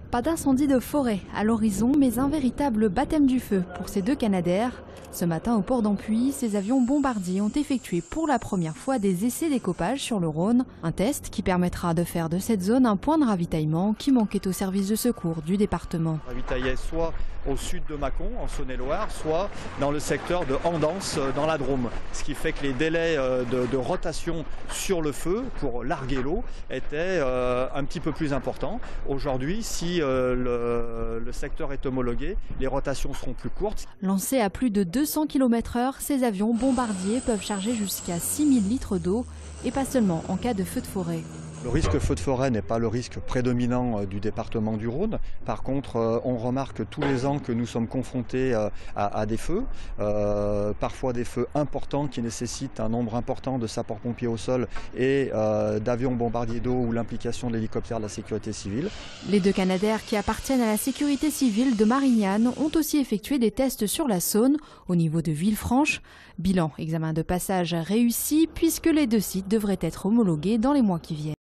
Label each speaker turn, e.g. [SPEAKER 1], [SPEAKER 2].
[SPEAKER 1] Pas d'incendie de forêt à l'horizon, mais un véritable baptême du feu pour ces deux Canadair. Ce matin, au port d'Ampuy, ces avions bombardiers ont effectué pour la première fois des essais d'écopage sur le Rhône. Un test qui permettra de faire de cette zone un point de ravitaillement qui manquait au service de secours du département.
[SPEAKER 2] Ravitaillait soit au sud de Mâcon, en Saône-et-Loire, soit dans le secteur de Andance, dans la Drôme. Ce qui fait que les délais de rotation sur le feu pour larguer l'eau étaient un petit peu plus importants. Aujourd'hui, si le secteur est homologué, les rotations seront plus courtes.
[SPEAKER 1] Lancés à plus de 200 km/h, ces avions bombardiers peuvent charger jusqu'à 6000 litres d'eau et pas seulement en cas de feu de forêt.
[SPEAKER 2] Le risque feu de forêt n'est pas le risque prédominant du département du Rhône. Par contre, on remarque tous les ans que nous sommes confrontés à des feux, parfois des feux importants qui nécessitent un nombre important de sapeurs-pompiers au sol et d'avions bombardiers d'eau ou l'implication de l'hélicoptère de la sécurité civile.
[SPEAKER 1] Les deux Canadair qui appartiennent à la sécurité civile de Marignane ont aussi effectué des tests sur la Saône au niveau de Villefranche. Bilan, examen de passage réussi puisque les deux sites devraient être homologués dans les mois qui viennent.